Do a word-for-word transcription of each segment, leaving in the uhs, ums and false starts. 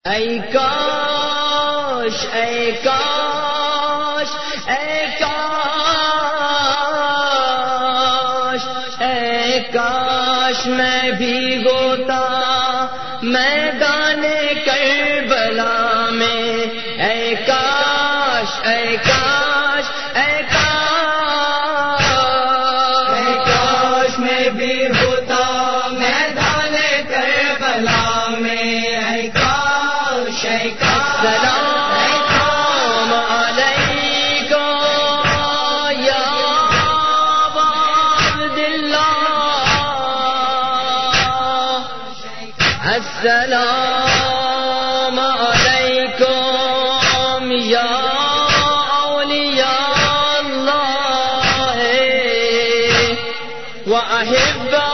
اے کاش اے کاش اے کاش اے کاش میں بھی ہوتا میدان کربلا میں، اے کاش اے کاش اے کاش اے کاش میں بھی ہوتا میدان کربلا میں، اے کاش اے کاش السلام علیکم یا عبد اللہ، السلام علیکم یا اولیاء اللہ واحباء،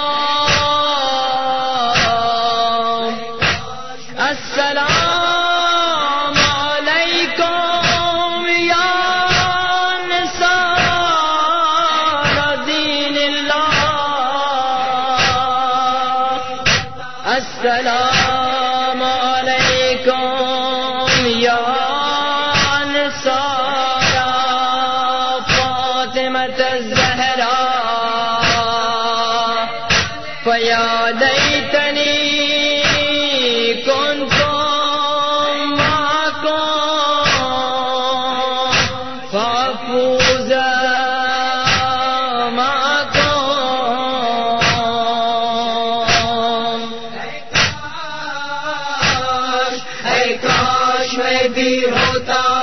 السلام علیکم یا نصارى دین اللہ، السلام علیکم یا نصارى فاطمة الزہراء، فیا لیتنی كنت معكم فأفوز معكم، اے کاش میں بھی ہوتا